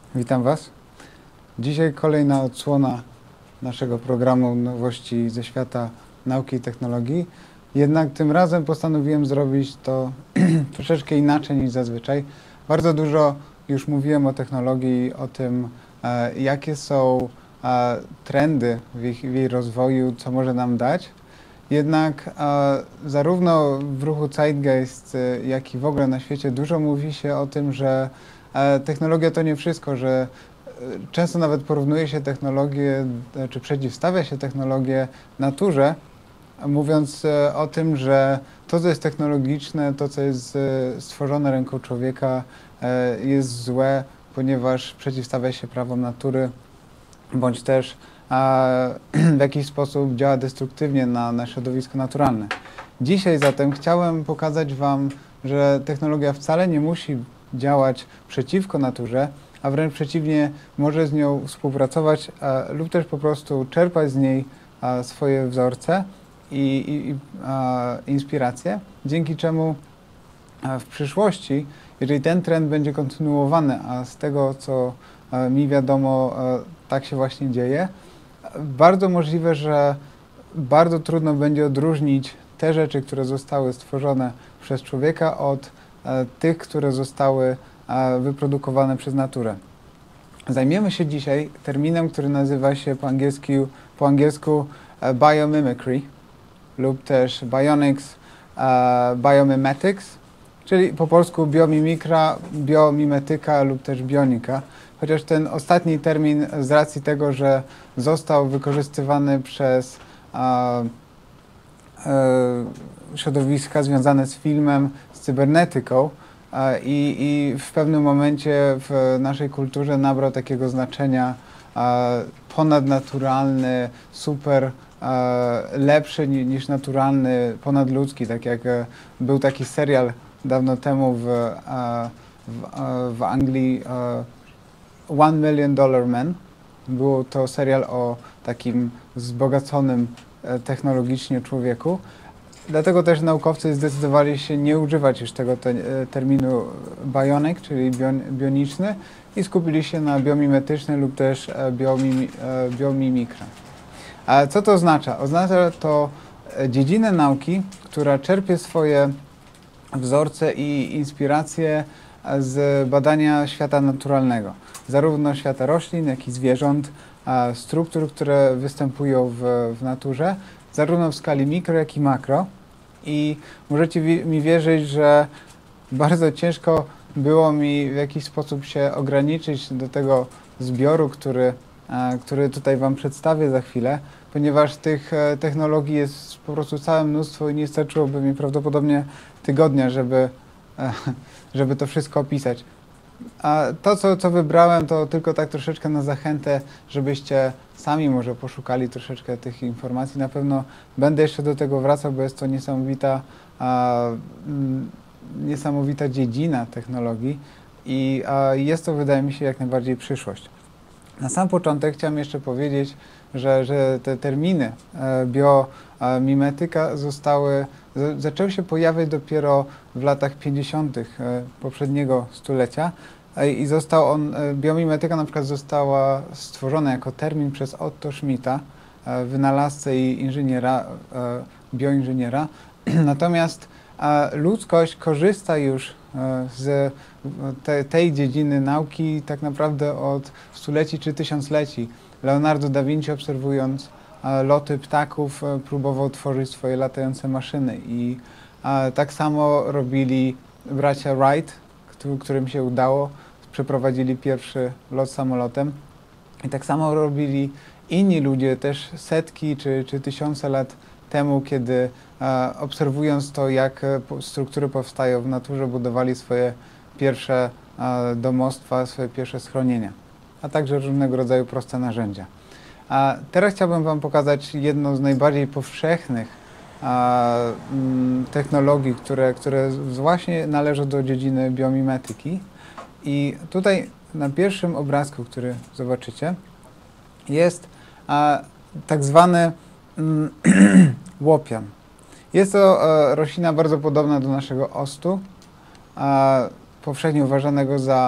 Witam Was. Dzisiaj kolejna odsłona naszego programu Nowości ze świata nauki i technologii. Jednak tym razem postanowiłem zrobić to troszeczkę inaczej niż zazwyczaj. Bardzo dużo już mówiłem o technologii, o tym, jakie są trendy w jej rozwoju, co może nam dać. Jednak zarówno w ruchu Zeitgeist, jak i w ogóle na świecie dużo mówi się o tym, że technologia to nie wszystko, że często nawet porównuje się technologię, czy przeciwstawia się technologię naturze, mówiąc o tym, że to, co jest technologiczne, to, co jest stworzone ręką człowieka, jest złe, ponieważ przeciwstawia się prawom natury, bądź też w jakiś sposób działa destruktywnie na środowisko naturalne. Dzisiaj zatem chciałem pokazać Wam, że technologia wcale nie musi działać przeciwko naturze, a wręcz przeciwnie, może z nią współpracować lub też po prostu czerpać z niej swoje wzorce i inspiracje, dzięki czemu w przyszłości, jeżeli ten trend będzie kontynuowany, a z tego, co mi wiadomo, tak się właśnie dzieje, bardzo możliwe, że bardzo trudno będzie odróżnić te rzeczy, które zostały stworzone przez człowieka od tych, które zostały wyprodukowane przez naturę. Zajmiemy się dzisiaj terminem, który nazywa się po angielsku biomimicry lub też bionics, biomimetics, czyli po polsku biomimikra, biomimetyka lub też bionika. Chociaż ten ostatni termin z racji tego, że został wykorzystywany przez środowiska związane z filmem, z cybernetyką i w pewnym momencie w naszej kulturze nabrał takiego znaczenia ponadnaturalny, super lepszy niż naturalny, ponadludzki, tak jak był taki serial dawno temu w Anglii $1 Million Man. Był to serial o takim wzbogaconym technologicznie człowieku. Dlatego też naukowcy zdecydowali się nie używać już tego terminu bionic, czyli bioniczny, i skupili się na biomimetyczny lub też biomimikra. A co to oznacza? Oznacza to dziedzinę nauki, która czerpie swoje wzorce i inspiracje z badania świata naturalnego. Zarówno świata roślin, jak i zwierząt, struktur, które występują w naturze, zarówno w skali mikro, jak i makro. I możecie mi wierzyć, że bardzo ciężko było mi w jakiś sposób się ograniczyć do tego zbioru, który tutaj Wam przedstawię za chwilę, ponieważ tych technologii jest po prostu całe mnóstwo i nie starczyłoby mi prawdopodobnie tygodnia, żeby to wszystko opisać. A to, co wybrałem, to tylko tak troszeczkę na zachętę, żebyście sami może poszukali troszeczkę tych informacji. Na pewno będę jeszcze do tego wracał, bo jest to niesamowita dziedzina technologii i jest to, wydaje mi się, jak najbardziej przyszłość. Na sam początek chciałem jeszcze powiedzieć, że te terminy biomimetyka zaczęły się pojawiać dopiero w latach 50. Poprzedniego stulecia i biomimetyka na przykład została stworzona jako termin przez Otto Schmidta, wynalazcę i bioinżyniera. Natomiast ludzkość korzysta już z tej dziedziny nauki tak naprawdę od stuleci czy tysiącleci. Leonardo da Vinci, obserwując loty ptaków, próbował tworzyć swoje latające maszyny i tak samo robili bracia Wright, którym się udało, przeprowadzili pierwszy lot samolotem i tak samo robili inni ludzie też setki czy tysiące lat temu, kiedy obserwując to, jak struktury powstają w naturze, budowali swoje pierwsze domostwa, swoje pierwsze schronienia, a także różnego rodzaju proste narzędzia. A teraz chciałbym Wam pokazać jedną z najbardziej powszechnych technologii, które właśnie należą do dziedziny biomimetyki. I tutaj na pierwszym obrazku, który zobaczycie, jest tak zwany łopian. Jest to roślina bardzo podobna do naszego octu, powszechnie uważanego za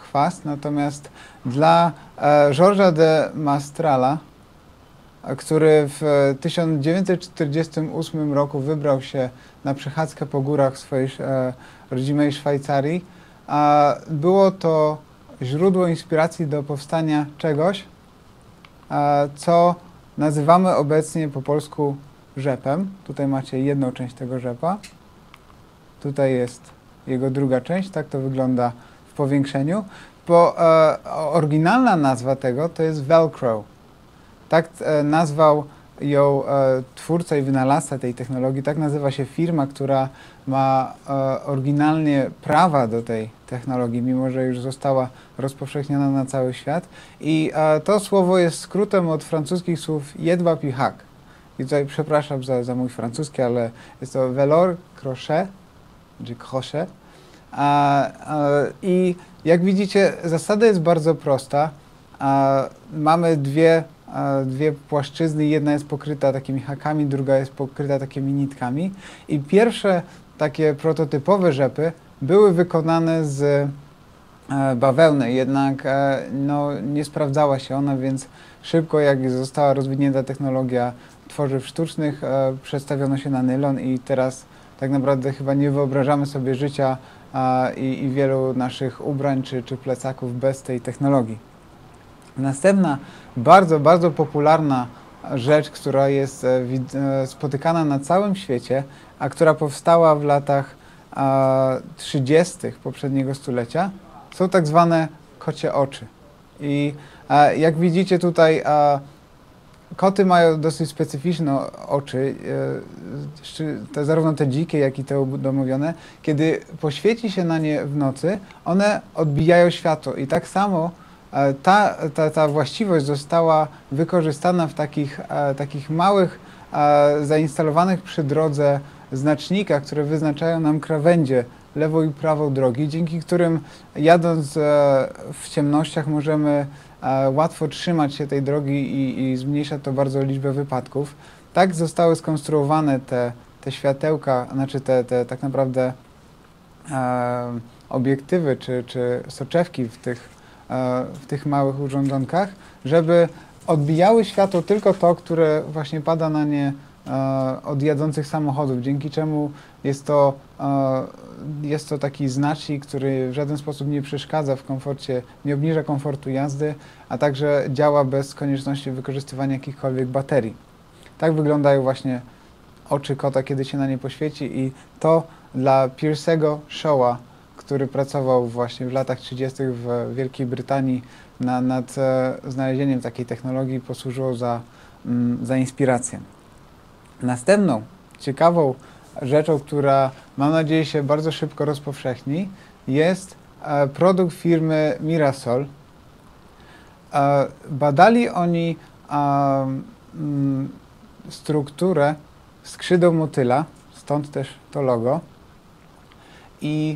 chwast, natomiast dla Georgesa de Mastrala, który w 1948 roku wybrał się na przechadzkę po górach w swojej rodzimej Szwajcarii, było to źródło inspiracji do powstania czegoś, co nazywamy obecnie po polsku rzepem. Tutaj macie jedną część tego rzepa. Tutaj jest jego druga część. Tak to wygląda w powiększeniu. Bo oryginalna nazwa tego to jest Velcro. Tak nazwał ją twórca i wynalazca tej technologii. Tak nazywa się firma, która ma oryginalnie prawa do tej technologii, mimo że już została rozpowszechniona na cały świat. I to słowo jest skrótem od francuskich słów jedwab i hak. I tutaj przepraszam za mój francuski, ale jest to velour, crochet, czy crochet. I jak widzicie, zasada jest bardzo prosta. Mamy dwie płaszczyzny, jedna jest pokryta takimi hakami, druga jest pokryta takimi nitkami. I pierwsze takie prototypowe rzepy były wykonane z bawełny, jednak no, nie sprawdzała się ona, więc szybko jak została rozwinięta technologia tworzyw sztucznych, przestawiono się na nylon i teraz tak naprawdę chyba nie wyobrażamy sobie życia i wielu naszych ubrań czy plecaków bez tej technologii. Następna bardzo popularna rzecz, która jest spotykana na całym świecie, a która powstała w latach 30. poprzedniego stulecia, są tak zwane kocie oczy. I jak widzicie tutaj, koty mają dosyć specyficzne oczy, zarówno te dzikie, jak i te udomowione. Kiedy poświeci się na nie w nocy, one odbijają światło i tak samo ta właściwość została wykorzystana w takich małych, zainstalowanych przy drodze znacznikach, które wyznaczają nam krawędzie lewą i prawą drogi, dzięki którym jadąc w ciemnościach możemy łatwo trzymać się tej drogi i zmniejsza to bardzo liczbę wypadków. Tak zostały skonstruowane te światełka, znaczy te tak naprawdę obiektywy czy soczewki w tych małych urządzonkach, żeby odbijały światło tylko to, które właśnie pada na nie od jadących samochodów, dzięki czemu jest to taki znacznik, który w żaden sposób nie przeszkadza w komforcie, nie obniża komfortu jazdy, a także działa bez konieczności wykorzystywania jakichkolwiek baterii. Tak wyglądają właśnie oczy kota, kiedy się na nie poświeci i to dla Pierce'ego Shawa, który pracował właśnie w latach 30. w Wielkiej Brytanii nad znalezieniem takiej technologii, posłużyło za inspirację. Następną ciekawą rzeczą, która mam nadzieję się bardzo szybko rozpowszechni, jest produkt firmy Mirasol. Badali oni strukturę skrzydeł motyla, stąd też to logo. I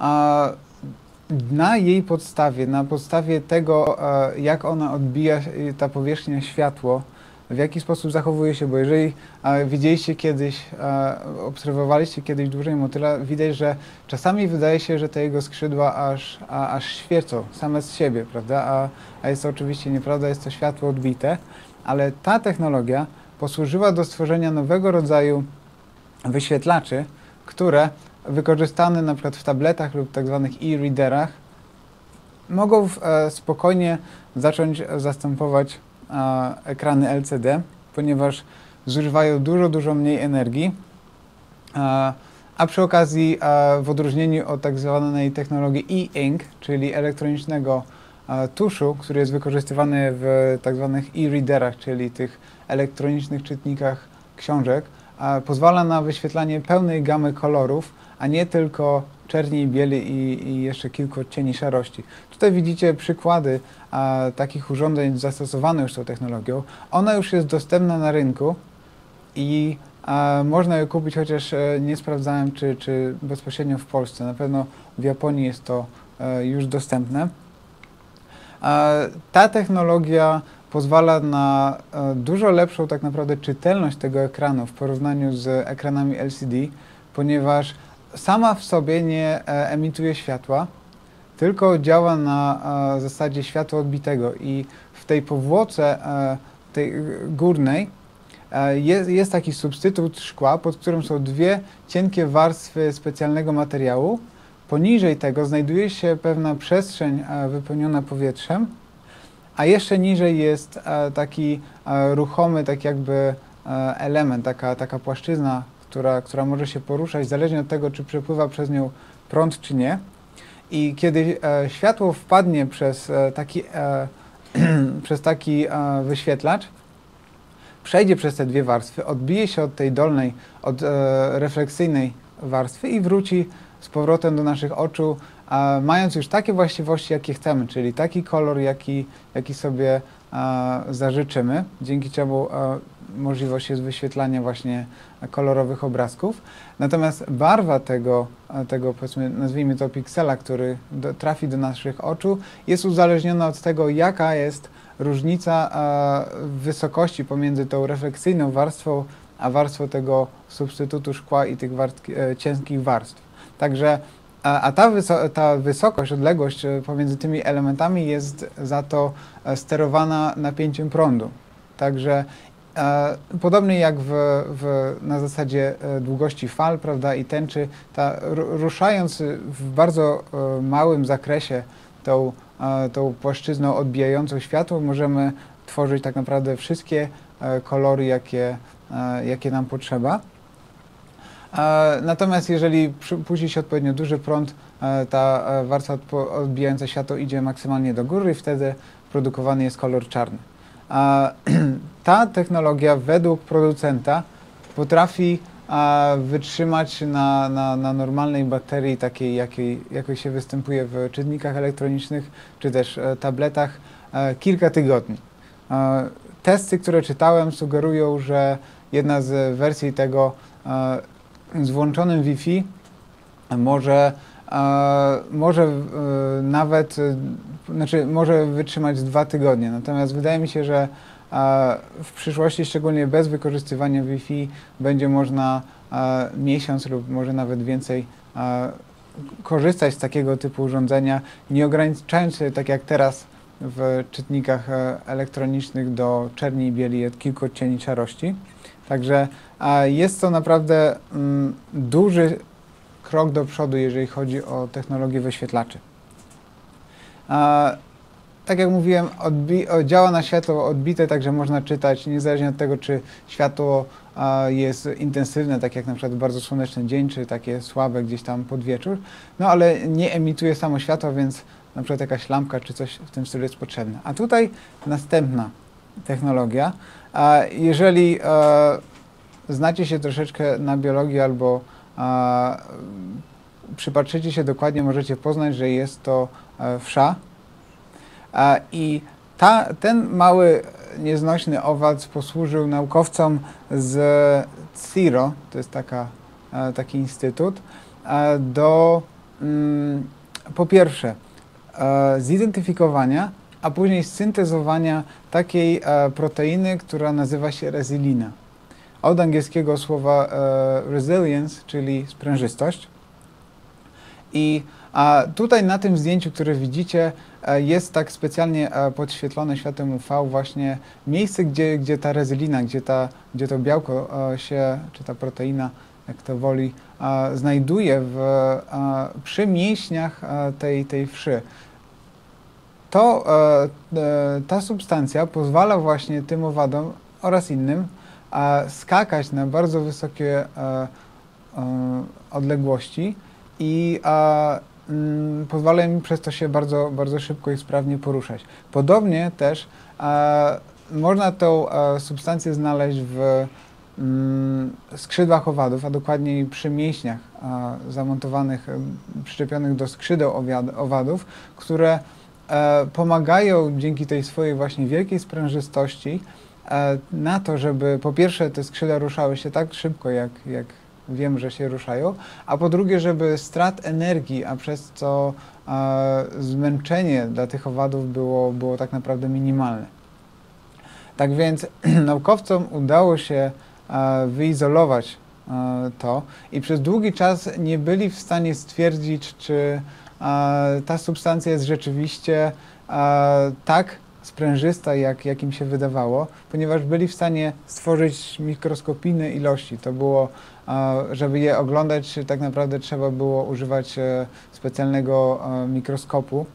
na jej podstawie, na podstawie tego, jak ona odbija ta powierzchnia światło, w jaki sposób zachowuje się, bo jeżeli widzieliście kiedyś, obserwowaliście kiedyś dłużej motyla, widać, że czasami wydaje się, że te jego skrzydła aż świecą same z siebie, prawda? A jest to oczywiście nieprawda, jest to światło odbite, ale ta technologia posłużyła do stworzenia nowego rodzaju wyświetlaczy, które wykorzystane na przykład w tabletach lub tak zwanych e-readerach mogą spokojnie zacząć zastępować ekrany LCD, ponieważ zużywają dużo mniej energii, a przy okazji w odróżnieniu od tak zwanej technologii e-ink, czyli elektronicznego tuszu, który jest wykorzystywany w tak zwanych e-readerach, czyli tych elektronicznych czytnikach książek, pozwala na wyświetlanie pełnej gamy kolorów, a nie tylko czerni i bieli i jeszcze kilku odcieni szarości. Tutaj widzicie przykłady takich urządzeń zastosowanych już tą technologią. Ona już jest dostępna na rynku i można ją kupić, chociaż nie sprawdzałem, czy bezpośrednio w Polsce. Na pewno w Japonii jest to już dostępne. Ta technologia pozwala na dużo lepszą tak naprawdę czytelność tego ekranu w porównaniu z ekranami LCD, ponieważ sama w sobie nie emituje światła, tylko działa na zasadzie światła odbitego i w tej powłoce tej górnej jest taki substytut szkła, pod którym są dwie cienkie warstwy specjalnego materiału. Poniżej tego znajduje się pewna przestrzeń wypełniona powietrzem, a jeszcze niżej jest taki ruchomy, tak jakby element, taka płaszczyzna, która może się poruszać zależnie od tego, czy przepływa przez nią prąd, czy nie. I kiedy światło wpadnie przez przez taki wyświetlacz, przejdzie przez te dwie warstwy, odbije się od tej dolnej, od refleksyjnej warstwy i wróci z powrotem do naszych oczu, mając już takie właściwości, jakie chcemy, czyli taki kolor, jaki sobie zażyczymy, dzięki czemu możliwość jest wyświetlania właśnie kolorowych obrazków. Natomiast barwa tego powiedzmy, nazwijmy to piksela, który trafi do naszych oczu, jest uzależniona od tego, jaka jest różnica wysokości pomiędzy tą refleksyjną warstwą, a warstwą tego substytutu szkła i tych cienkich warstw. Także ta wysokość, odległość pomiędzy tymi elementami jest za to sterowana napięciem prądu. Także podobnie jak na zasadzie długości fal, prawda, i tęczy, ruszając w bardzo małym zakresie tą płaszczyzną odbijającą światło, możemy tworzyć tak naprawdę wszystkie kolory, jakie nam potrzeba. Natomiast jeżeli puści się odpowiednio duży prąd, ta warstwa odbijająca światło idzie maksymalnie do góry i wtedy produkowany jest kolor czarny. Ta technologia według producenta potrafi wytrzymać na normalnej baterii, takiej jakiej się występuje w czytnikach elektronicznych czy też tabletach, kilka tygodni. Testy, które czytałem, sugerują, że jedna z wersji tego z włączonym Wi-Fi może wytrzymać 2 tygodnie. Natomiast wydaje mi się, że w przyszłości, szczególnie bez wykorzystywania Wi-Fi, będzie można miesiąc lub może nawet więcej korzystać z takiego typu urządzenia, nie ograniczając się tak jak teraz w czytnikach elektronicznych do czerni i bieli od kilku odcieni szarości. Także jest to naprawdę duży krok do przodu, jeżeli chodzi o technologię wyświetlaczy. Tak jak mówiłem, działa na światło odbite, także można czytać niezależnie od tego, czy światło jest intensywne, tak jak na przykład bardzo słoneczny dzień, czy takie słabe gdzieś tam pod wieczór, no ale nie emituje samo światła, więc na przykład jakaś lampka czy coś w tym stylu jest potrzebne. A tutaj następna technologia. Jeżeli znacie się troszeczkę na biologii albo przypatrzycie się dokładnie, możecie poznać, że jest to wsza. I ten mały, nieznośny owad posłużył naukowcom z CSIRO, to jest taki instytut, do po pierwsze zidentyfikowania, a później syntezowania takiej proteiny, która nazywa się rezylina. Od angielskiego słowa resilience, czyli sprężystość. I tutaj na tym zdjęciu, które widzicie, jest tak specjalnie podświetlone światłem UV właśnie miejsce, gdzie ta rezylina, gdzie to białko czy ta proteina, jak to woli, znajduje przy mięśniach tej wszy. Ta substancja pozwala właśnie tym owadom oraz innym skakać na bardzo wysokie odległości i pozwala im przez to się bardzo, bardzo szybko i sprawnie poruszać. Podobnie też można tą substancję znaleźć w skrzydłach owadów, a dokładniej przy mięśniach zamontowanych, przyczepionych do skrzydeł owadów, które pomagają dzięki tej swojej właśnie wielkiej sprężystości na to, żeby po pierwsze te skrzydła ruszały się tak szybko, jak wiem, że się ruszają, a po drugie, żeby strat energii, a przez co zmęczenie dla tych owadów było tak naprawdę minimalne. Tak więc naukowcom udało się wyizolować to i przez długi czas nie byli w stanie stwierdzić, czy ta substancja jest rzeczywiście tak sprężysta, jak im się wydawało, ponieważ byli w stanie stworzyć mikroskopijne ilości. To było, żeby je oglądać, tak naprawdę trzeba było używać specjalnego mikroskopu,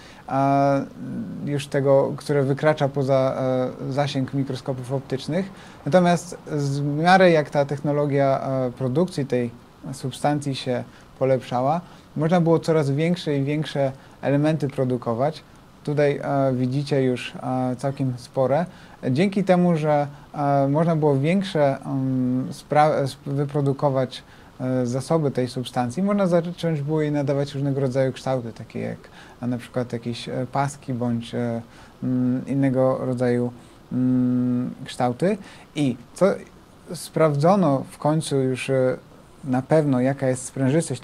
już tego, które wykracza poza zasięg mikroskopów optycznych. Natomiast w miarę jak ta technologia produkcji tej substancji się polepszała, można było coraz większe i większe elementy produkować. Tutaj widzicie już całkiem spore. Dzięki temu, że można było większe wyprodukować zasoby tej substancji, można zacząć było jej nadawać różnego rodzaju kształty, takie jak na przykład jakieś paski bądź innego rodzaju kształty. I co sprawdzono w końcu już na pewno, jaka jest sprężystość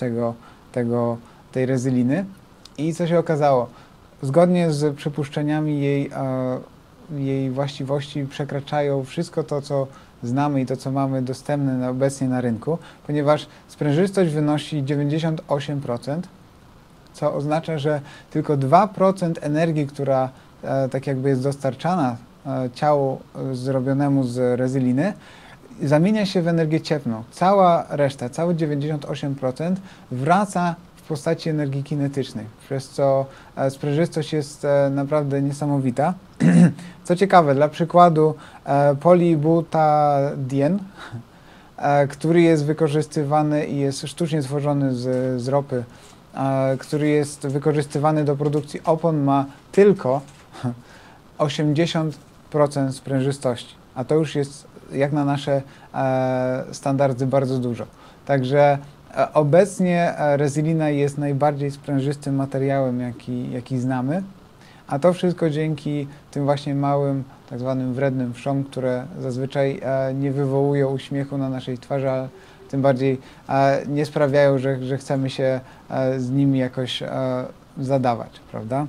tej rezyliny i co się okazało? Zgodnie z przypuszczeniami jej właściwości przekraczają wszystko to, co znamy i to, co mamy dostępne obecnie na rynku, ponieważ sprężystość wynosi 98%, co oznacza, że tylko 2% energii, która tak jakby jest dostarczana ciału zrobionemu z rezyliny, zamienia się w energię cieplną. Cała reszta, całe 98% wraca w postaci energii kinetycznej, przez co sprężystość jest naprawdę niesamowita. Co ciekawe, dla przykładu polibutadien, który jest wykorzystywany i jest sztucznie tworzony z ropy, który jest wykorzystywany do produkcji opon, ma tylko 80% sprężystości, a to już jest jak na nasze standardy bardzo dużo. Także obecnie rezylina jest najbardziej sprężystym materiałem, jaki znamy, a to wszystko dzięki tym właśnie małym, tak zwanym wrednym wszom, które zazwyczaj nie wywołują uśmiechu na naszej twarzy, a tym bardziej nie sprawiają, że chcemy się z nimi jakoś zadawać, prawda?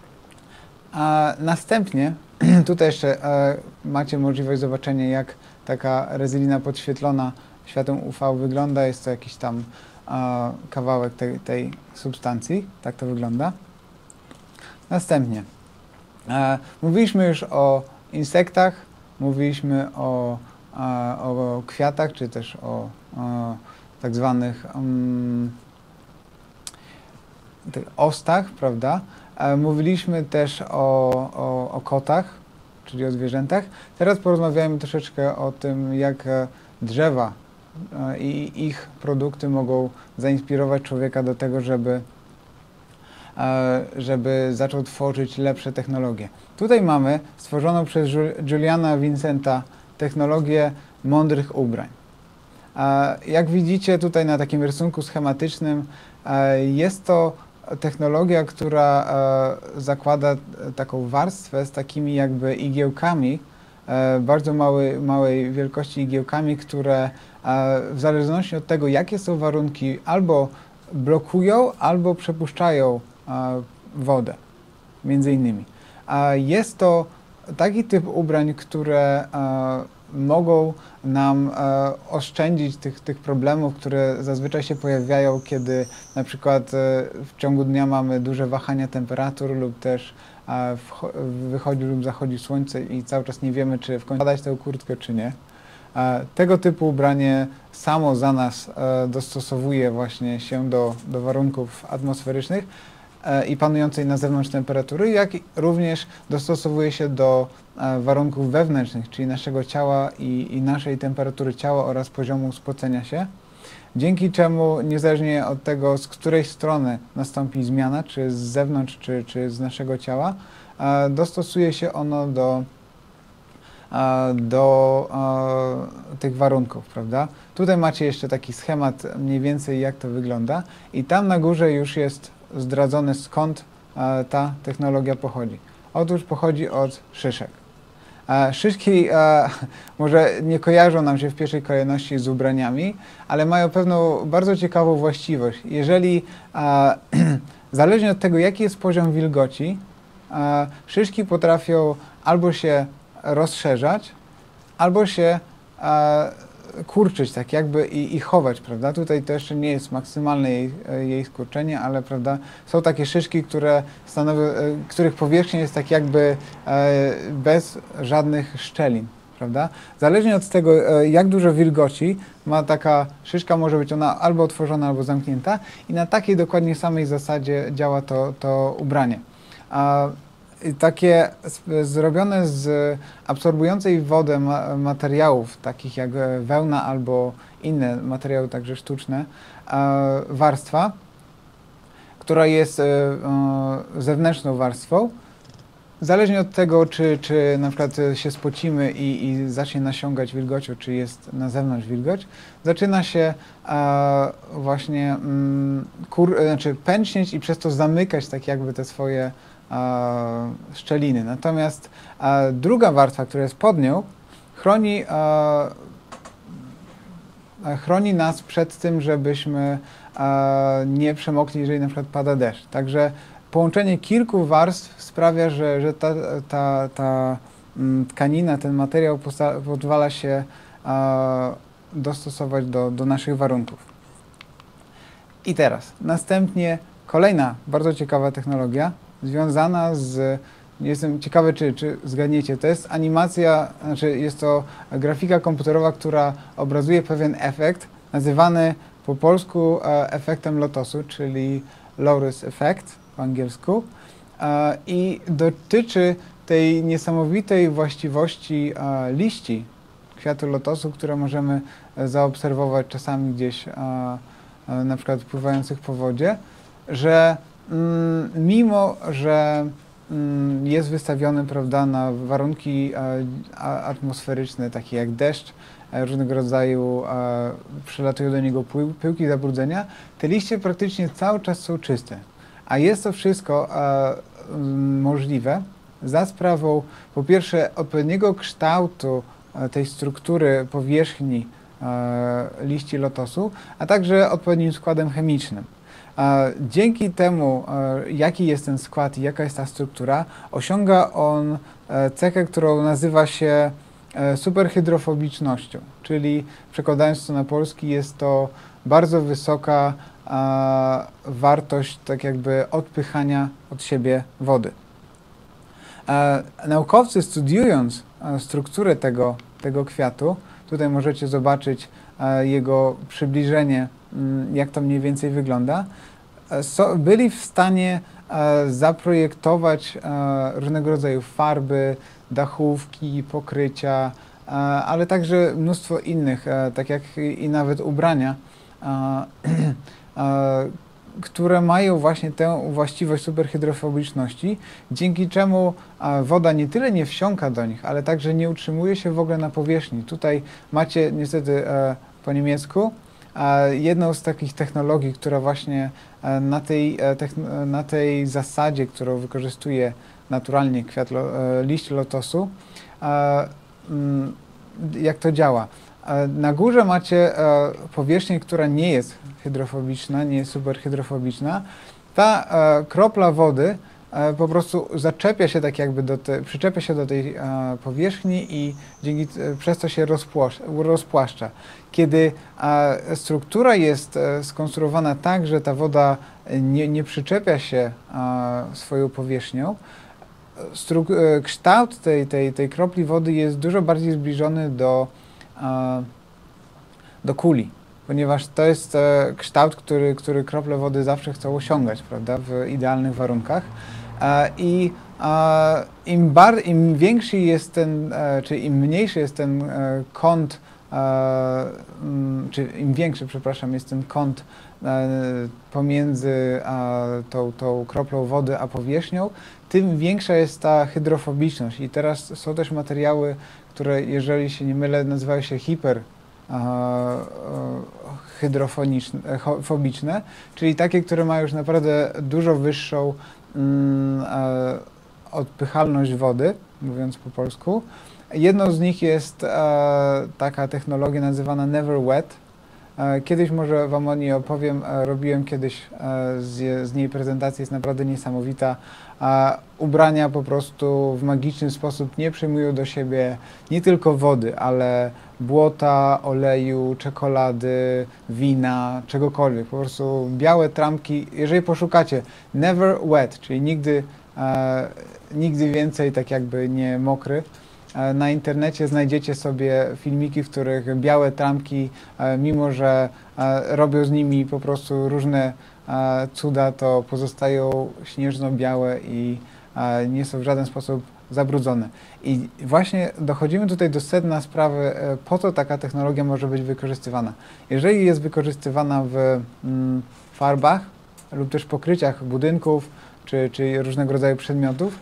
A następnie tutaj jeszcze macie możliwość zobaczenia, jak taka rezylina podświetlona światłem UV wygląda. Jest to jakiś tam kawałek tej substancji. Tak to wygląda. Następnie mówiliśmy już o insektach, mówiliśmy o kwiatach, czy też o tak zwanych ostach, prawda? Mówiliśmy też o kotach, czyli o zwierzętach. Teraz porozmawiajmy troszeczkę o tym, jak drzewa i ich produkty mogą zainspirować człowieka do tego, żeby zaczął tworzyć lepsze technologie. Tutaj mamy stworzoną przez Juliana Vincenta technologię mądrych ubrań. Jak widzicie tutaj na takim rysunku schematycznym, jest to technologia, która zakłada taką warstwę z takimi jakby igiełkami, bardzo małej wielkości igiełkami, które w zależności od tego, jakie są warunki, albo blokują, albo przepuszczają wodę, między innymi. Jest to taki typ ubrań, które mogą nam oszczędzić tych problemów, które zazwyczaj się pojawiają, kiedy na przykład w ciągu dnia mamy duże wahania temperatur lub też wychodzi lub zachodzi słońce i cały czas nie wiemy, czy w końcu badać tę kurtkę, czy nie. Tego typu ubranie samo za nas dostosowuje właśnie się do warunków atmosferycznych i panującej na zewnątrz temperatury, jak również dostosowuje się do warunków wewnętrznych, czyli naszego ciała i naszej temperatury ciała oraz poziomu spocenia się, dzięki czemu niezależnie od tego, z której strony nastąpi zmiana, czy z zewnątrz, czy z naszego ciała, dostosuje się ono do tych warunków, prawda? Tutaj macie jeszcze taki schemat mniej więcej, jak to wygląda i tam na górze już jest zdradzone, skąd ta technologia pochodzi. Otóż pochodzi od szyszek. Szyszki może nie kojarzą nam się w pierwszej kolejności z ubraniami, ale mają pewną bardzo ciekawą właściwość. Jeżeli zależnie od tego, jaki jest poziom wilgoci, szyszki potrafią albo się rozszerzać, albo się kurczyć tak jakby i chować, prawda? Tutaj to jeszcze nie jest maksymalne jej skurczenie, ale prawda, są takie szyszki, których powierzchnia jest tak jakby bez żadnych szczelin, prawda? Zależnie od tego, jak dużo wilgoci ma taka szyszka, może być ona albo otworzona, albo zamknięta i na takiej dokładnie samej zasadzie działa to ubranie. Takie zrobione z absorbującej wodę materiałów, takich jak wełna albo inne materiały, także sztuczne, warstwa, która jest zewnętrzną warstwą. Zależnie od tego, czy na przykład się spocimy i zacznie nasiągać wilgocią, czy jest na zewnątrz wilgoć, zaczyna się właśnie pęcznieć i przez to zamykać tak jakby te swoje szczeliny. Natomiast druga warstwa, która jest pod nią, chroni nas przed tym, żebyśmy nie przemokli, jeżeli na przykład pada deszcz. Także połączenie kilku warstw sprawia, że ta tkanina, ten materiał pozwala się dostosować do naszych warunków. I teraz następnie kolejna bardzo ciekawa technologia związana z, jestem ciekawy, czy zgadniecie, to jest animacja, jest to grafika komputerowa, która obrazuje pewien efekt nazywany po polsku efektem lotosu, czyli Lotus Effect po angielsku, i dotyczy tej niesamowitej właściwości liści kwiatu lotosu, które możemy zaobserwować czasami gdzieś na przykład pływających po wodzie, że mimo, że jest wystawiony, prawda, na warunki atmosferyczne, takie jak deszcz, różnego rodzaju przylatują do niego pyłki zabrudzenia, te liście praktycznie cały czas są czyste. A jest to wszystko możliwe za sprawą, po pierwsze, odpowiedniego kształtu tej struktury powierzchni liści lotosu, a także odpowiednim składem chemicznym. Dzięki temu, jaki jest ten skład i jaka jest ta struktura, osiąga on cechę, którą nazywa się superhydrofobicznością, czyli przekładając to na polski, jest to bardzo wysoka wartość tak jakby odpychania od siebie wody. Naukowcy, studiując strukturę tego kwiatu, tutaj możecie zobaczyć jego przybliżenie, jak to mniej więcej wygląda, byli w stanie zaprojektować różnego rodzaju farby, dachówki, pokrycia, ale także mnóstwo innych, tak jak i nawet ubrania, które mają właśnie tę właściwość superhydrofobiczności, dzięki czemu woda nie tyle nie wsiąka do nich, ale także nie utrzymuje się w ogóle na powierzchni. Tutaj macie niestety po niemiecku jedną z takich technologii, która właśnie na tej zasadzie, którą wykorzystuje naturalnie liść lotosu, jak to działa. Na górze macie powierzchnię, która nie jest hydrofobiczna, nie jest superhydrofobiczna. Ta kropla wody po prostu zaczepia się tak jakby przyczepia się do tej powierzchni i przez to się rozpłaszcza. Kiedy struktura jest skonstruowana tak, że ta woda nie przyczepia się swoją powierzchnią, kształt tej kropli wody jest dużo bardziej zbliżony do kuli, ponieważ to jest kształt, który krople wody zawsze chcą osiągać, prawda, w idealnych warunkach. I im większy jest czy im mniejszy jest ten kąt, czy im większy, przepraszam, jest ten kąt pomiędzy tą kroplą wody a powierzchnią, tym większa jest ta hydrofobiczność. I teraz są też materiały, które, jeżeli się nie mylę, nazywają się hiperhydrofobiczne, czyli takie, które mają już naprawdę dużo wyższą odpychalność wody, mówiąc po polsku. Jedną z nich jest taka technologia nazywana Never Wet, Kiedyś może Wam o niej opowiem. Robiłem kiedyś z niej prezentację, jest naprawdę niesamowita. Ubrania po prostu w magiczny sposób nie przyjmują do siebie nie tylko wody, ale błota, oleju, czekolady, wina, czegokolwiek. Po prostu białe trampki. Jeżeli poszukacie never wet, czyli nigdy więcej tak jakby nie mokry, na internecie znajdziecie sobie filmiki, w których białe trampki, mimo że robią z nimi po prostu różne cuda, to pozostają śnieżno-białe i nie są w żaden sposób zabrudzone. I właśnie dochodzimy tutaj do sedna sprawy, po co taka technologia może być wykorzystywana. Jeżeli jest wykorzystywana w farbach lub też pokryciach budynków czy różnego rodzaju przedmiotów,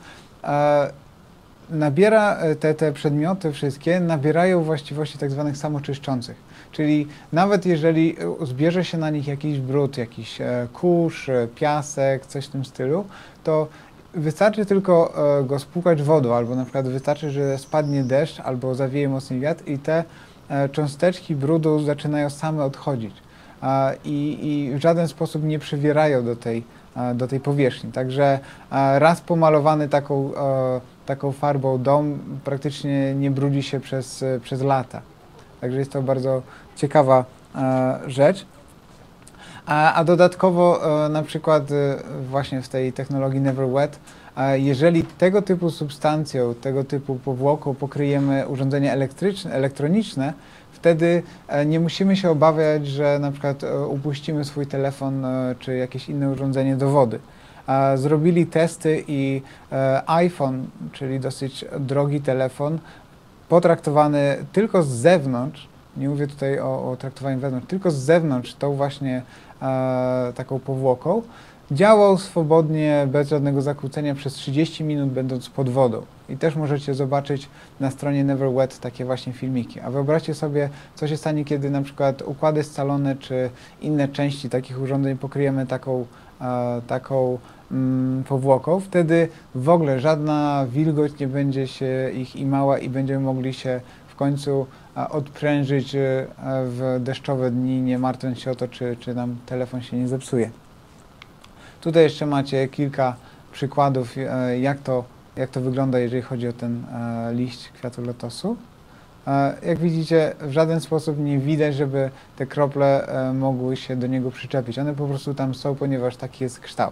te przedmioty wszystkie nabierają właściwości tak zwanych samoczyszczących. Czyli nawet jeżeli zbierze się na nich jakiś brud, jakiś kurz, piasek, coś w tym stylu, to wystarczy tylko go spłukać wodą, albo na przykład wystarczy, że spadnie deszcz albo zawieje mocny wiatr i te cząsteczki brudu zaczynają same odchodzić i w żaden sposób nie przywierają do tej powierzchni. Także raz pomalowany taką farbą dom praktycznie nie brudzi się przez lata. Także jest to bardzo ciekawa rzecz. A dodatkowo na przykład właśnie w tej technologii Never Wet, jeżeli tego typu substancją, tego typu powłoką pokryjemy urządzenia elektroniczne, wtedy nie musimy się obawiać, że na przykład upuścimy swój telefon czy jakieś inne urządzenie do wody. Zrobili testy i iPhone, czyli dosyć drogi telefon, potraktowany tylko z zewnątrz, nie mówię tutaj o traktowaniu wewnątrz, tylko z zewnątrz tą właśnie taką powłoką, działał swobodnie, bez żadnego zakłócenia przez 30 minut, będąc pod wodą. I też możecie zobaczyć na stronie Never Wet takie właśnie filmiki. A wyobraźcie sobie, co się stanie, kiedy na przykład układy scalone czy inne części takich urządzeń pokryjemy taką powłoką. Wtedy w ogóle żadna wilgoć nie będzie się ich imała i będziemy mogli się w końcu odprężyć w deszczowe dni, nie martwiąc się o to, czy nam telefon się nie zepsuje. Tutaj jeszcze macie kilka przykładów, jak to wygląda, jeżeli chodzi o ten liść kwiatu lotosu. Jak widzicie, w żaden sposób nie widać, żeby te krople mogły się do niego przyczepić. One po prostu tam są, ponieważ taki jest kształt.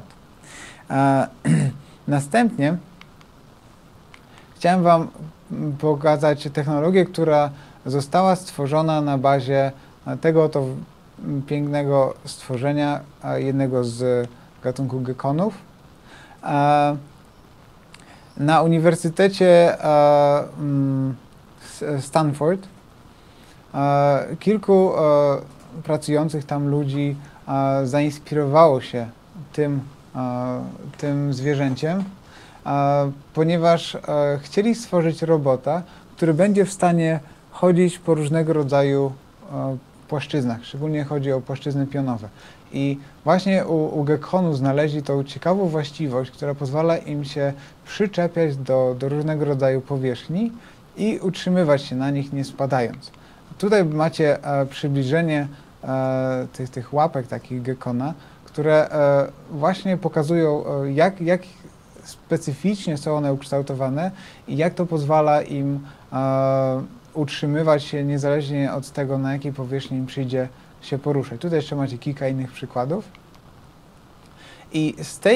Następnie chciałem Wam pokazać technologię, która została stworzona na bazie tego oto pięknego stworzenia, jednego z gatunku gekonów. Na Uniwersytecie Stanford kilku pracujących tam ludzi zainspirowało się tym zwierzęciem, ponieważ chcieli stworzyć robota, który będzie w stanie chodzić po różnego rodzaju płaszczyznach, szczególnie chodzi o płaszczyzny pionowe. I właśnie u gekonów znaleźli tą ciekawą właściwość, która pozwala im się przyczepiać do różnego rodzaju powierzchni i utrzymywać się na nich, nie spadając. Tutaj macie przybliżenie tych łapek takich gekona, które właśnie pokazują, jak specyficznie są one ukształtowane i jak to pozwala im utrzymywać się niezależnie od tego, na jakiej powierzchni im przyjdzie się poruszać. Tutaj jeszcze macie kilka innych przykładów. I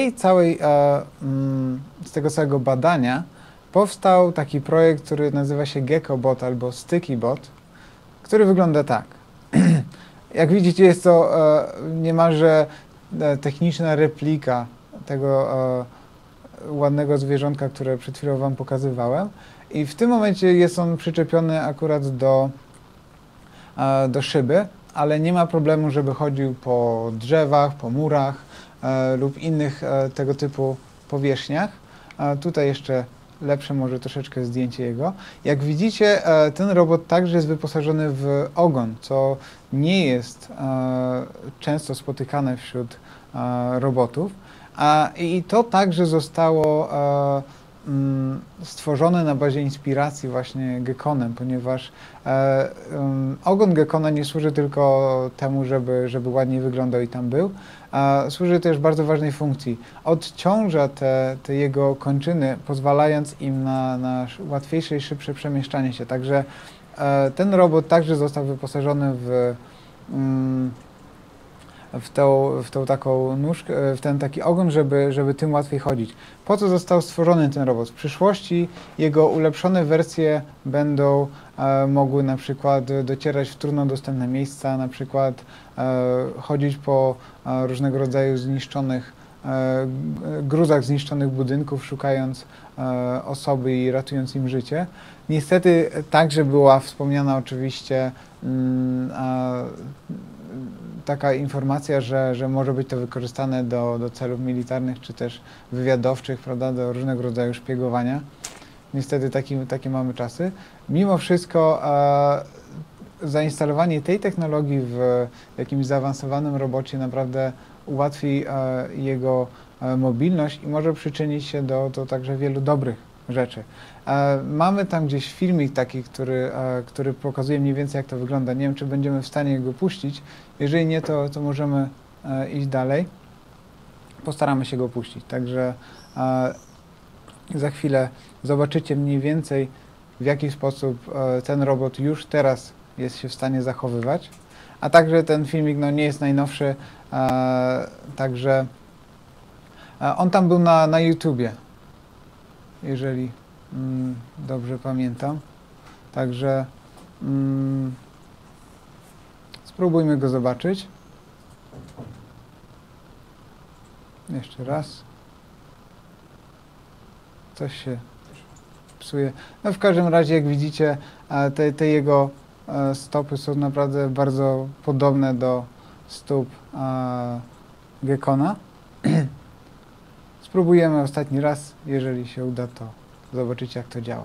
z tego całego badania powstał taki projekt, który nazywa się GeckoBot albo StickyBot, który wygląda tak. Jak widzicie, jest to niemalże techniczna replika tego ładnego zwierzątka, które przed chwilą Wam pokazywałem. I w tym momencie jest on przyczepiony akurat do szyby, ale nie ma problemu, żeby chodził po drzewach, po murach lub innych tego typu powierzchniach. Tutaj jeszcze lepsze może troszeczkę zdjęcie jego. Jak widzicie, ten robot także jest wyposażony w ogon, co nie jest często spotykane wśród robotów. I to także zostało stworzone na bazie inspiracji właśnie geckonem, ponieważ ogon geckona nie służy tylko temu, żeby ładnie wyglądał i tam był, a służy też bardzo ważnej funkcji. Odciąża te jego kończyny, pozwalając im na łatwiejsze i szybsze przemieszczanie się. Także ten robot także został wyposażony w tą taką nóżkę, w ten taki ogon, żeby tym łatwiej chodzić. Po co został stworzony ten robot? W przyszłości jego ulepszone wersje będą mogły na przykład docierać w trudno dostępne miejsca, na przykład chodzić po różnego rodzaju zniszczonych gruzach zniszczonych budynków, szukając osoby i ratując im życie. Niestety także była wspomniana oczywiście taka informacja, że może być to wykorzystane do celów militarnych czy też wywiadowczych, prawda, do różnego rodzaju szpiegowania. Niestety takie mamy czasy. Mimo wszystko zainstalowanie tej technologii w jakimś zaawansowanym robocie naprawdę ułatwi jego mobilność i może przyczynić się do także wielu dobrych rzeczy. Mamy tam gdzieś filmik taki, który pokazuje mniej więcej, jak to wygląda. Nie wiem, czy będziemy w stanie go puścić. Jeżeli nie, to możemy iść dalej. Postaramy się go puścić. Także za chwilę zobaczycie mniej więcej, w jaki sposób ten robot już teraz jest się w stanie zachowywać. A także ten filmik nie jest najnowszy, także on tam był na YouTubie, jeżeli dobrze pamiętam. Także spróbujmy go zobaczyć. Jeszcze raz. Coś się psuje. No w każdym razie, jak widzicie, te jego stopy są naprawdę bardzo podobne do stóp geckona. Spróbujemy ostatni raz. Jeżeli się uda, to zobaczycie, jak to działa.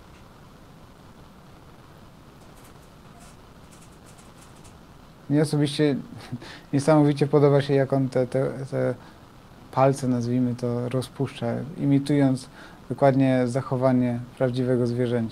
Mnie osobiście niesamowicie podoba się, jak on te palce, nazwijmy to, rozpuszcza, imitując dokładnie zachowanie prawdziwego zwierzęcia.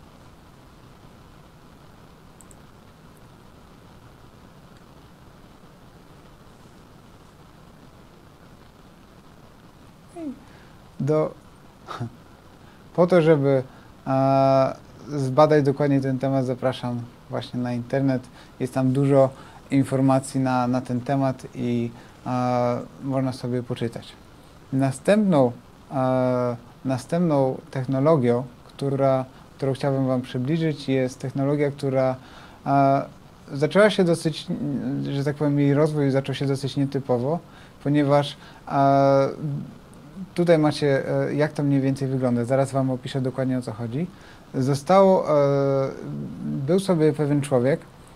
Po to, żeby zbadać dokładnie ten temat, zapraszam właśnie na internet. Jest tam dużo informacji na ten temat i można sobie poczytać. Następną technologią, którą chciałbym Wam przybliżyć, jest technologia, która zaczęła się dosyć, że tak powiem, jej rozwój zaczął się dosyć nietypowo, ponieważ tutaj macie, jak to mniej więcej wygląda. Zaraz Wam opiszę dokładnie, o co chodzi. Był sobie pewien człowiek,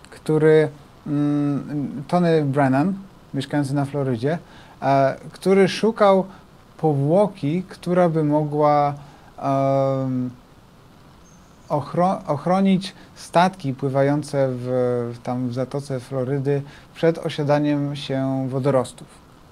Tony Brennan, mieszkający na Florydzie, który szukał powłoki, która by mogła ochronić statki pływające tam w zatoce Florydy przed osiadaniem się wodorostów.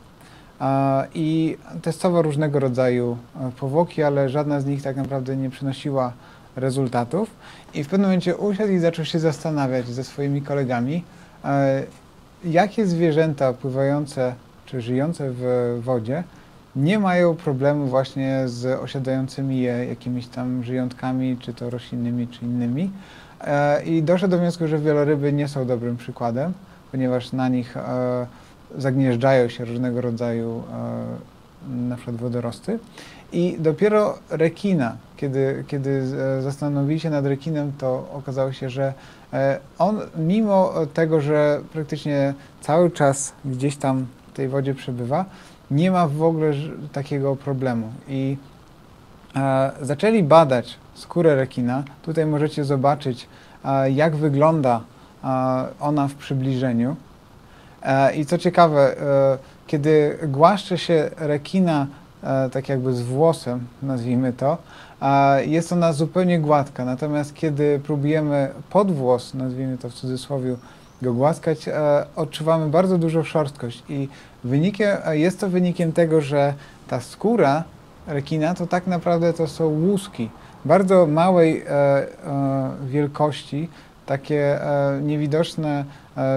I testował różnego rodzaju powłoki, ale żadna z nich tak naprawdę nie przynosiła rezultatów. I w pewnym momencie usiadł i zaczął się zastanawiać ze swoimi kolegami, jakie zwierzęta pływające czy żyjące w wodzie nie mają problemu właśnie z osiadającymi je jakimiś tam żyjątkami, czy to roślinnymi, czy innymi. I doszedł do wniosku, że wieloryby nie są dobrym przykładem, ponieważ na nich zagnieżdżają się różnego rodzaju na przykład wodorosty. I dopiero rekina, kiedy zastanowili się nad rekinem, to okazało się, że on mimo tego, że praktycznie cały czas gdzieś tam w tej wodzie przebywa, nie ma w ogóle takiego problemu. I zaczęli badać skórę rekina. Tutaj możecie zobaczyć, jak wygląda ona w przybliżeniu. I co ciekawe, kiedy głaszcze się rekina tak jakby z włosem, nazwijmy to, jest ona zupełnie gładka. Natomiast kiedy próbujemy pod włos, nazwijmy to w cudzysłowie, go głaskać, odczuwamy bardzo dużą szorstkość. I jest to wynikiem tego, że ta skóra rekina, to tak naprawdę to są łuski bardzo małej wielkości, takie niewidoczne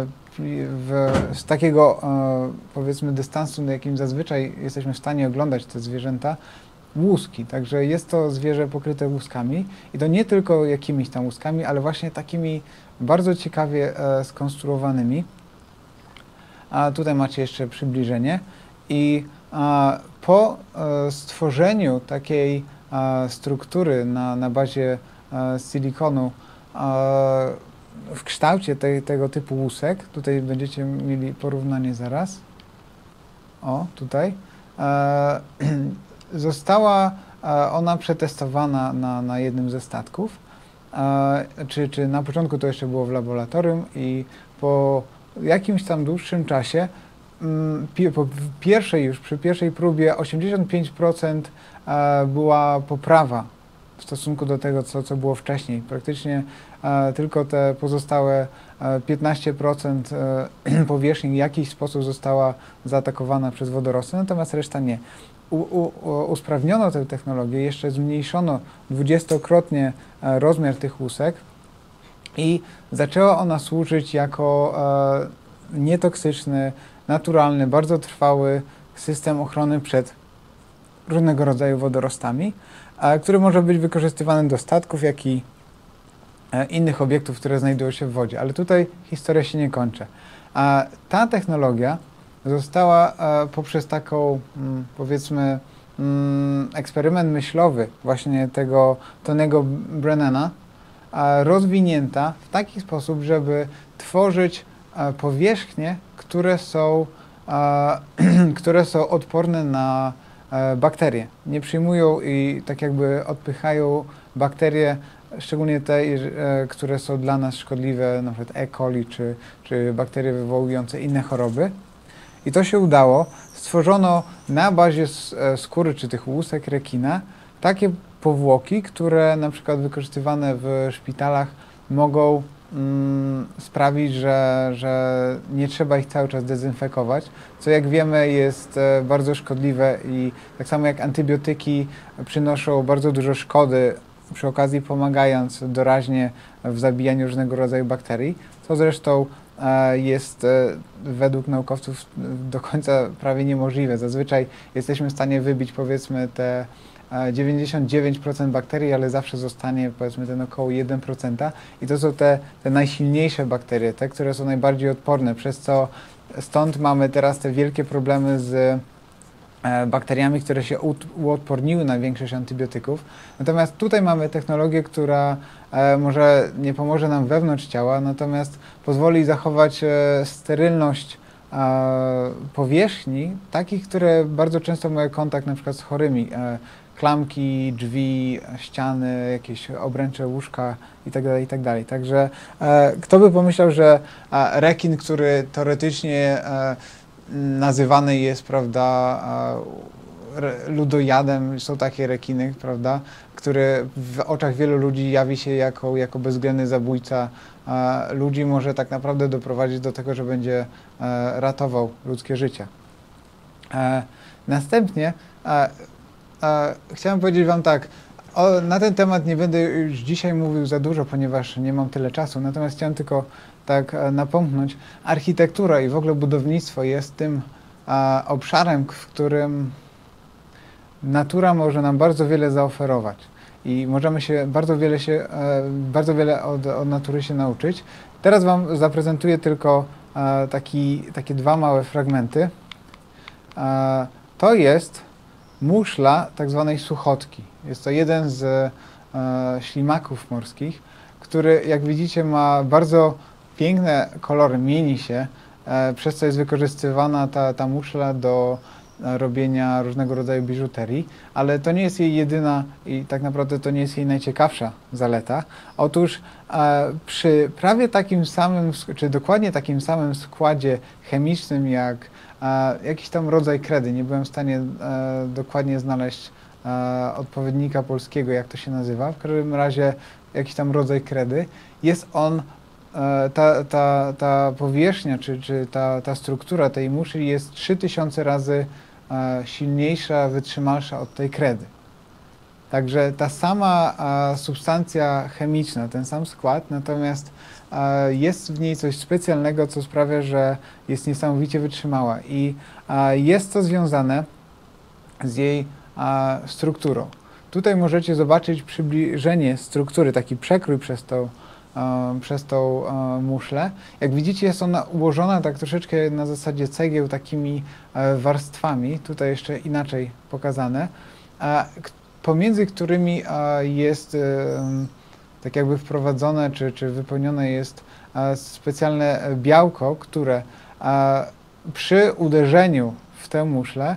z takiego powiedzmy dystansu, na jakim zazwyczaj jesteśmy w stanie oglądać te zwierzęta, łuski. Także jest to zwierzę pokryte łuskami i to nie tylko jakimiś tam łuskami, ale właśnie takimi bardzo ciekawie skonstruowanymi. A tutaj macie jeszcze przybliżenie i po stworzeniu takiej struktury na bazie silikonu w kształcie tego typu łusek, tutaj będziecie mieli porównanie zaraz, o tutaj, została ona przetestowana na jednym ze statków, czy na początku to jeszcze było w laboratorium i po jakimś tam dłuższym czasie, przy pierwszej próbie 85% była poprawa w stosunku do tego, co było wcześniej. Praktycznie tylko te pozostałe 15% powierzchni w jakiś sposób została zaatakowana przez wodorosty, natomiast reszta nie. Usprawniono tę technologię, jeszcze zmniejszono 20-krotnie rozmiar tych łusek i zaczęła ona służyć jako nietoksyczny, naturalny, bardzo trwały system ochrony przed różnego rodzaju wodorostami, który może być wykorzystywany do statków, jak i innych obiektów, które znajdują się w wodzie. Ale tutaj historia się nie kończy. Ta technologia została poprzez taką, powiedzmy, eksperyment myślowy właśnie tego Tony'ego Brennana rozwinięta w taki sposób, żeby tworzyć powierzchnie, które są odporne na bakterie. Nie przyjmują i tak jakby odpychają bakterie, szczególnie te, które są dla nas szkodliwe, na przykład E. coli czy bakterie wywołujące inne choroby. I to się udało. Stworzono na bazie skóry czy tych łusek rekina takie powłoki, które na przykład wykorzystywane w szpitalach mogą sprawić, że nie trzeba ich cały czas dezynfekować, co jak wiemy jest bardzo szkodliwe i tak samo jak antybiotyki przynoszą bardzo dużo szkody, przy okazji pomagając doraźnie w zabijaniu różnego rodzaju bakterii, co zresztą jest według naukowców do końca prawie niemożliwe. Zazwyczaj jesteśmy w stanie wybić powiedzmy te 99% bakterii, ale zawsze zostanie powiedzmy ten około 1% i to są te najsilniejsze bakterie, te, które są najbardziej odporne, przez co stąd mamy teraz te wielkie problemy z bakteriami, które się uodporniły na większość antybiotyków. Natomiast tutaj mamy technologię, która może nie pomoże nam wewnątrz ciała, natomiast pozwoli zachować sterylność powierzchni, takich, które bardzo często mają kontakt na przykład z chorymi. Klamki, drzwi, ściany, jakieś obręcze łóżka itd., itd. Także kto by pomyślał, że rekin, który teoretycznie nazywany jest, prawda, ludojadem, są takie rekiny, prawda, który w oczach wielu ludzi jawi się jako bezwzględny zabójca ludzi, może tak naprawdę doprowadzić do tego, że będzie ratował ludzkie życie. Następnie chciałem powiedzieć Wam tak, na ten temat nie będę już dzisiaj mówił za dużo, ponieważ nie mam tyle czasu, natomiast chciałem tylko tak napomknąć. Architektura i w ogóle budownictwo jest tym obszarem, w którym natura może nam bardzo wiele zaoferować i możemy się bardzo wiele od natury się nauczyć. Teraz Wam zaprezentuję tylko takie dwa małe fragmenty. To jest muszla tak zwanej suchotki. Jest to jeden z ślimaków morskich, który jak widzicie ma bardzo piękne kolory, mieni się, przez co jest wykorzystywana ta muszla do robienia różnego rodzaju biżuterii, ale to nie jest jej jedyna i tak naprawdę to nie jest jej najciekawsza zaleta. Otóż przy prawie takim samym, czy dokładnie takim samym składzie chemicznym jak jakiś tam rodzaj kredy, nie byłem w stanie dokładnie znaleźć odpowiednika polskiego, jak to się nazywa, w każdym razie jakiś tam rodzaj kredy, jest on, ta powierzchnia, czy ta struktura tej muszli jest 3000 razy silniejsza, wytrzymalsza od tej kredy. Także ta sama substancja chemiczna, ten sam skład, natomiast jest w niej coś specjalnego, co sprawia, że jest niesamowicie wytrzymała i jest to związane z jej strukturą. Tutaj możecie zobaczyć przybliżenie struktury, taki przekrój przez tą muszlę. Jak widzicie, jest ona ułożona tak troszeczkę na zasadzie cegieł, takimi warstwami, tutaj jeszcze inaczej pokazane, pomiędzy którymi jest tak jakby wprowadzone czy wypełnione jest specjalne białko, które przy uderzeniu w tę muszlę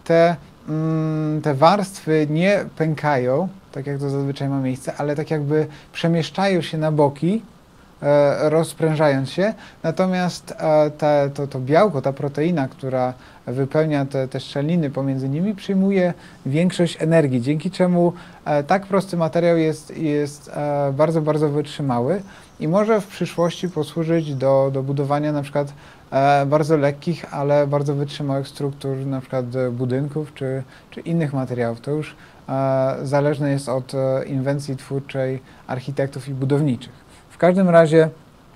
te warstwy nie pękają, tak jak to zazwyczaj ma miejsce, ale tak jakby przemieszczają się na boki, rozprężając się, natomiast to białko, ta proteina, która wypełnia te szczeliny pomiędzy nimi, przyjmuje większość energii, dzięki czemu tak prosty materiał jest bardzo, bardzo wytrzymały i może w przyszłości posłużyć do budowania na przykład bardzo lekkich, ale bardzo wytrzymałych struktur, na przykład budynków czy innych materiałów. To już zależne jest od inwencji twórczej architektów i budowniczych. W każdym razie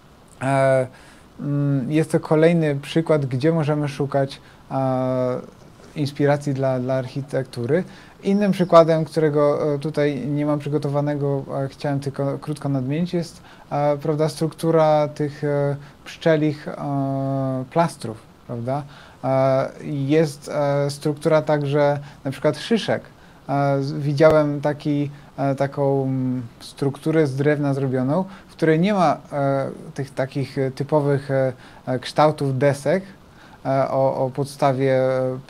jest to kolejny przykład, gdzie możemy szukać inspiracji dla architektury. Innym przykładem, którego tutaj nie mam przygotowanego, chciałem tylko krótko nadmienić, jest prawda, struktura tych pszczelich plastrów. Prawda? Jest struktura także na przykład szyszek. Widziałem taką strukturę z drewna zrobioną, w której nie ma tych takich typowych kształtów desek o podstawie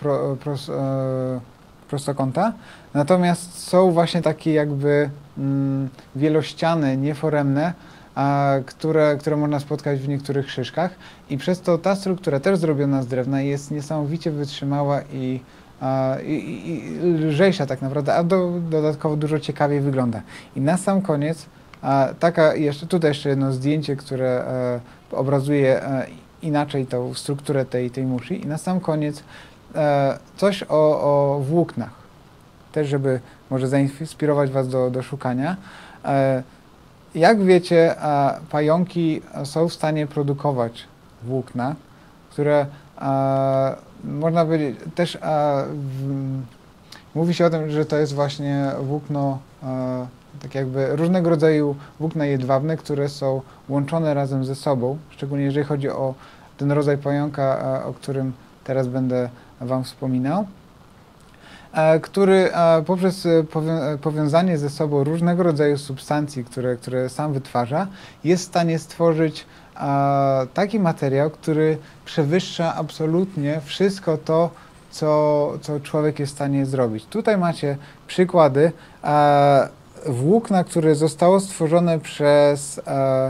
prostokąta, natomiast są właśnie takie jakby wielościany, nieforemne, które można spotkać w niektórych szyszkach i przez to ta struktura, też zrobiona z drewna, jest niesamowicie wytrzymała i lżejsza tak naprawdę, a dodatkowo dużo ciekawiej wygląda. I na sam koniec, tutaj jeszcze jedno zdjęcie, które obrazuje inaczej tą strukturę tej muszli. I na sam koniec coś o włóknach, też żeby może zainspirować Was do szukania. Jak wiecie, pająki są w stanie produkować włókna, które można powiedzieć, też mówi się o tym, że to jest właśnie włókno, tak jakby różnego rodzaju włókna jedwabne, które są łączone razem ze sobą, szczególnie jeżeli chodzi o ten rodzaj pająka, o którym teraz będę Wam wspominał, który poprzez powiązanie ze sobą różnego rodzaju substancji, które sam wytwarza, jest w stanie stworzyć taki materiał, który przewyższa absolutnie wszystko to, co człowiek jest w stanie zrobić. Tutaj macie przykłady włókna, które zostało stworzone przez,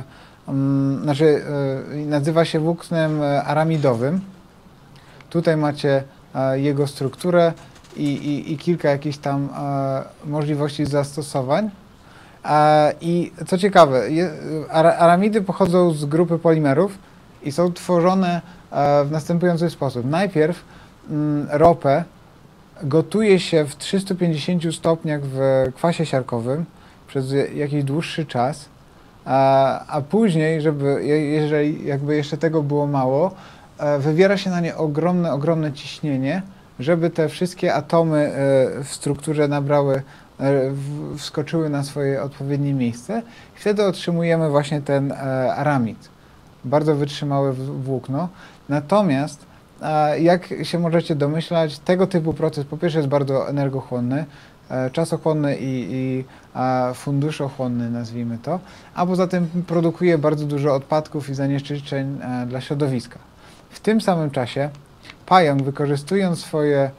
nazywa się włóknem aramidowym. Tutaj macie jego strukturę i kilka jakichś tam możliwości zastosowań. I co ciekawe, aramidy pochodzą z grupy polimerów i są tworzone w następujący sposób. Najpierw ropę gotuje się w 350 stopniach w kwasie siarkowym przez jakiś dłuższy czas, a później, jeżeli jakby jeszcze tego było mało, wywiera się na nie ogromne ciśnienie, żeby te wszystkie atomy w strukturze wskoczyły na swoje odpowiednie miejsce. I wtedy otrzymujemy właśnie ten aramid. Bardzo wytrzymałe włókno. Natomiast, jak się możecie domyślać, tego typu proces po pierwsze jest bardzo energochłonny, czasochłonny i funduszochłonny, nazwijmy to, a poza tym produkuje bardzo dużo odpadków i zanieczyszczeń dla środowiska. W tym samym czasie pająk, wykorzystując swoje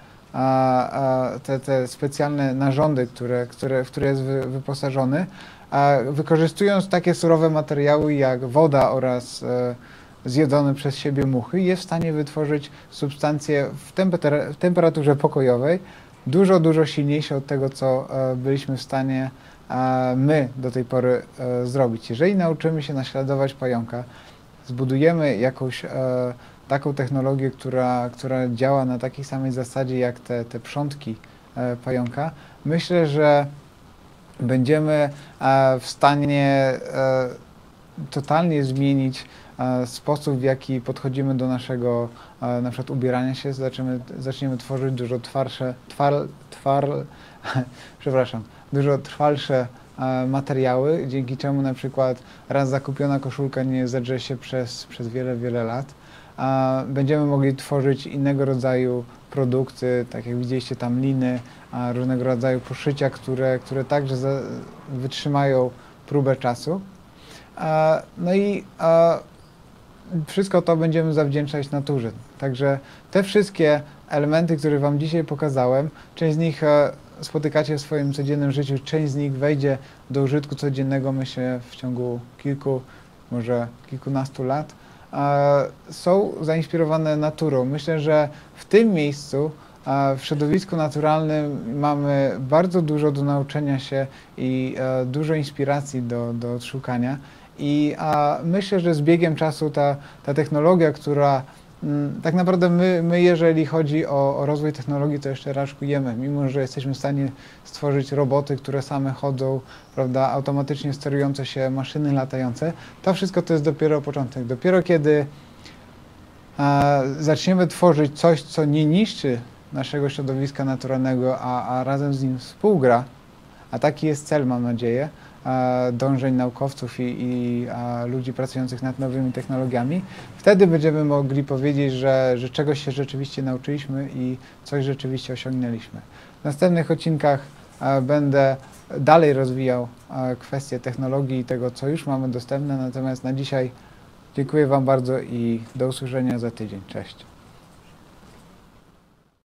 te specjalne narządy, w które jest wyposażony, wykorzystując takie surowe materiały jak woda oraz zjedzone przez siebie muchy, jest w stanie wytworzyć substancje w temperaturze pokojowej dużo silniejsze od tego, co byliśmy w stanie my do tej pory zrobić. Jeżeli nauczymy się naśladować pająka, zbudujemy jakąś taką technologię, która działa na takiej samej zasadzie jak te przątki pająka, myślę, że będziemy w stanie totalnie zmienić sposób, w jaki podchodzimy do naszego na przykład ubierania się. Zaczniemy tworzyć dużo dużo trwalsze materiały, dzięki czemu na przykład raz zakupiona koszulka nie zedrze się przez wiele, wiele lat. Będziemy mogli tworzyć innego rodzaju produkty, tak jak widzieliście tam liny, różnego rodzaju poszycia, które także wytrzymają próbę czasu. No i wszystko to będziemy zawdzięczać naturze. Także te wszystkie elementy, które Wam dzisiaj pokazałem, część z nich spotykacie w swoim codziennym życiu, część z nich wejdzie do użytku codziennego, myślę, w ciągu kilku, może kilkunastu lat, są zainspirowane naturą. Myślę, że w tym miejscu, w środowisku naturalnym mamy bardzo dużo do nauczenia się i dużo inspiracji do odszukania. I myślę, że z biegiem czasu ta technologia, która tak naprawdę my jeżeli chodzi o rozwój technologii, to jeszcze raczkujemy, mimo że jesteśmy w stanie stworzyć roboty, które same chodzą, prawda, automatycznie sterujące się maszyny latające, to wszystko to jest dopiero początek. Dopiero kiedy zaczniemy tworzyć coś, co nie niszczy naszego środowiska naturalnego, a razem z nim współgra, a taki jest cel, mam nadzieję, dążeń naukowców i ludzi pracujących nad nowymi technologiami, wtedy będziemy mogli powiedzieć, że czegoś się rzeczywiście nauczyliśmy i coś rzeczywiście osiągnęliśmy. W następnych odcinkach będę dalej rozwijał kwestie technologii i tego, co już mamy dostępne, natomiast na dzisiaj dziękuję Wam bardzo i do usłyszenia za tydzień. Cześć.